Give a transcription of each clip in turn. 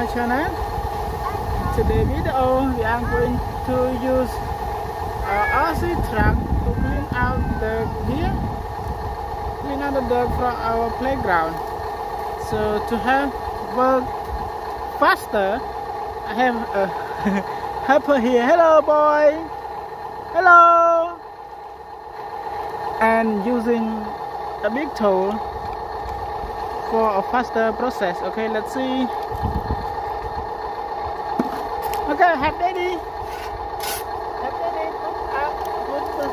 channel. Today's video we are going to use our RC truck to clean out the gear, clean out the dirt from our playground. So to have work faster, I have a helper here. Hello boy, hello. And using a big tool for a faster process. Okay, let's see. Okay, have daddy put the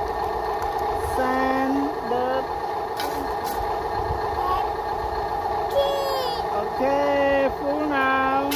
sand, dirt. Okay, full now.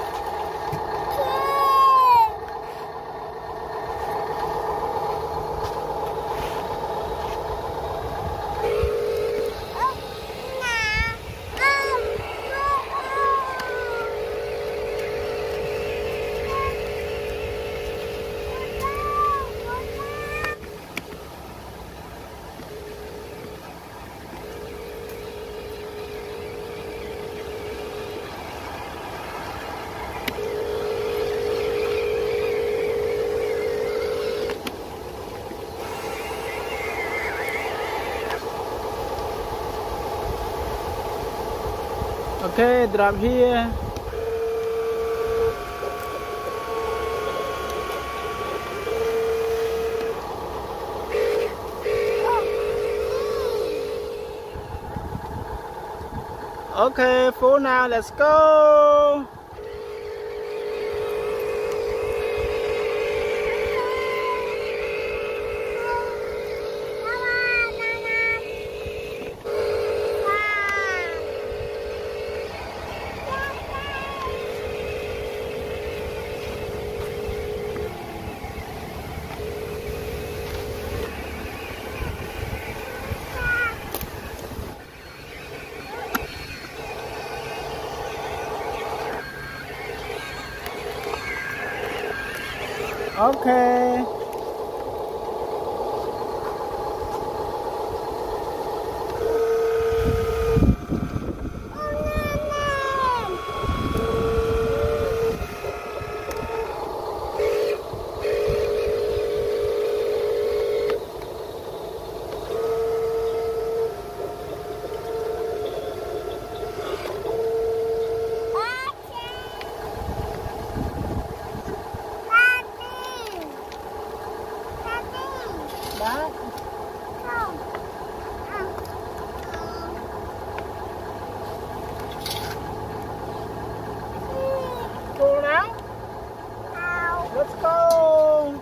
Okay, drop here. Okay, full now, let's go. Okay. Cool now? Let's go.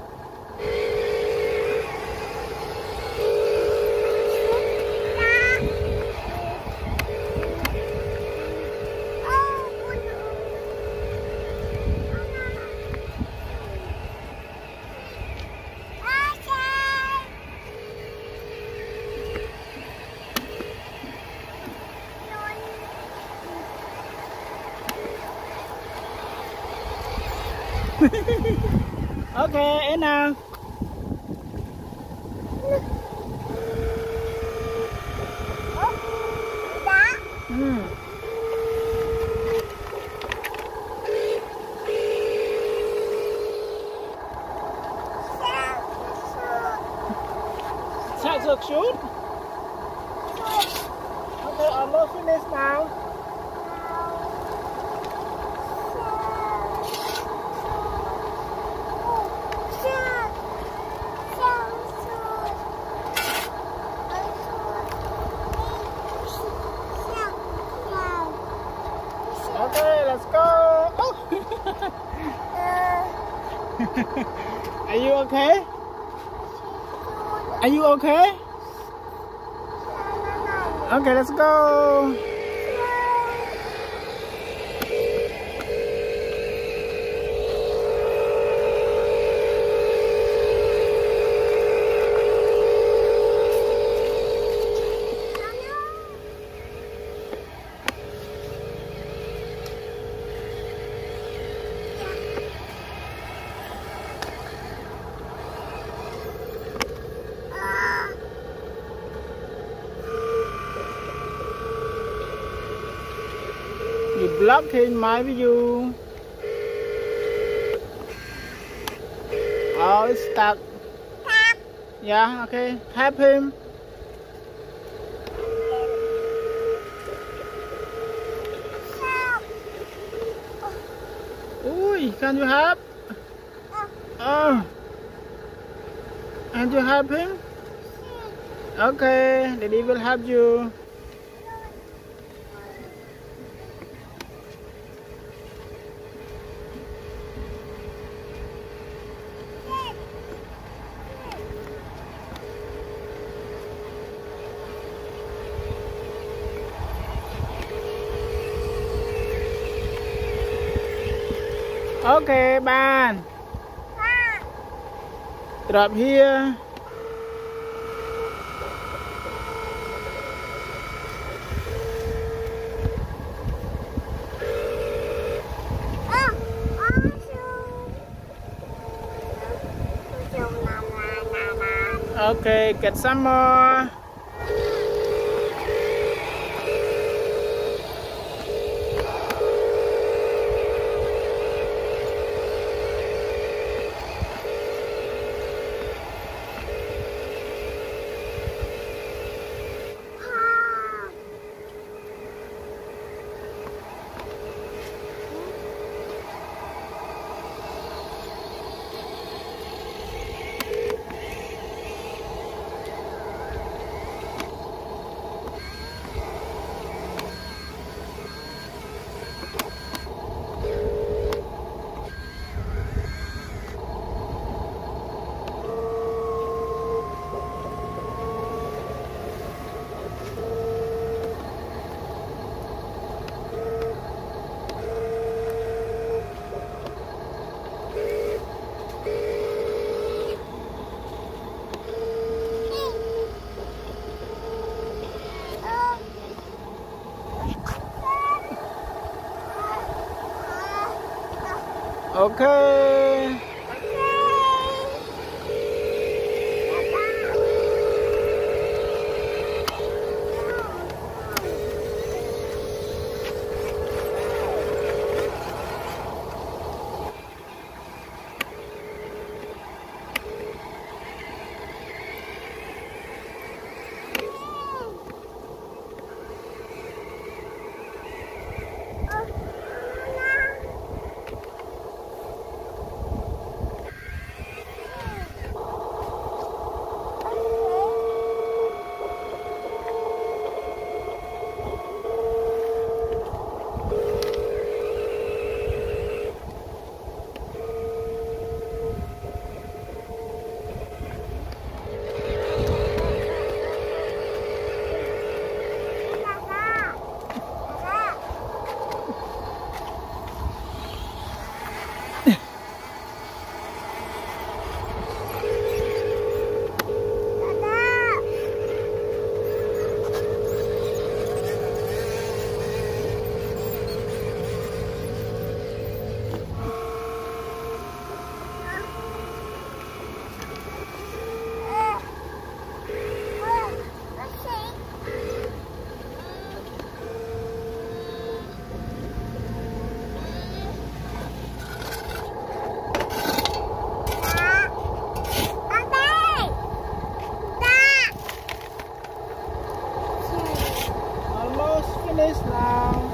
Okay, and now. Start to shoot. Okay, almost finished now. Okay, let's go. Oh. Are you okay? Are you okay? Okay, let's go. He blocking my view. Oh, it's stuck. Yeah, okay. Help him. Ooh, can you help? Oh. And you help him? Okay, Daddy will help you. Okay, Ban. Drop here. Okay, get some more. Okay. Finished now.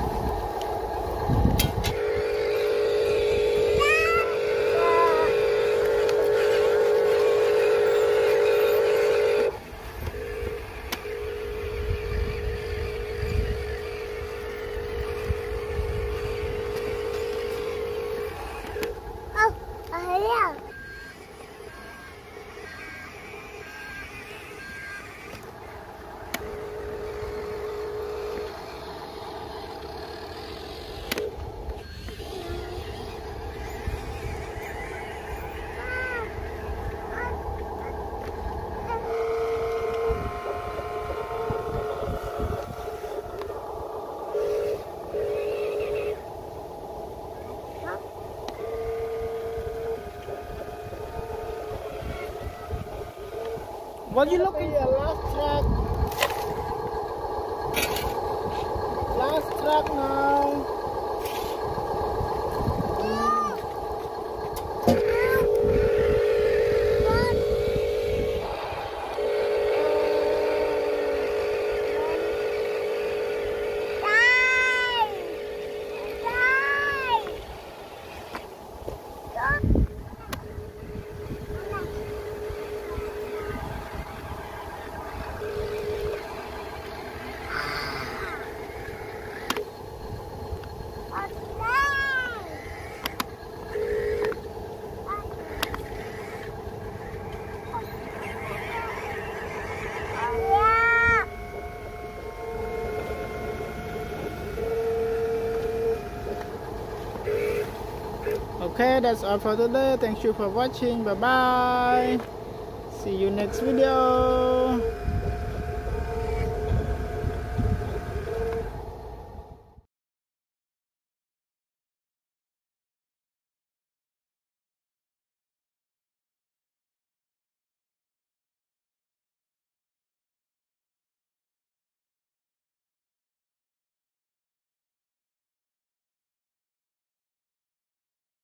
What you looking at? Last track. Last track now. Okay, that's all for today. Thank you for watching. Bye bye. See you next video.